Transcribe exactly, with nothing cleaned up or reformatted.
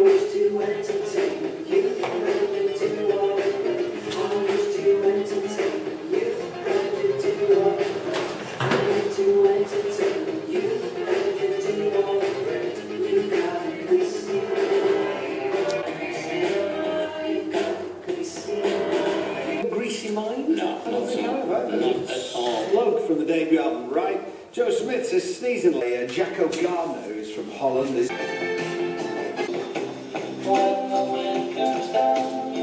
wish to entertain you, and you do all of it. I wish to entertain you, and you do all of it. I wish to entertain you, and you do all of it. You got a greasy mind. You got a greasy mind. Greasy mind? No, I don't think I have. Not at all. Load from the debut album, right? Joe Smith says sneezingly. Uh, Jacko Gardner, who's from Holland, is. When the wind comes down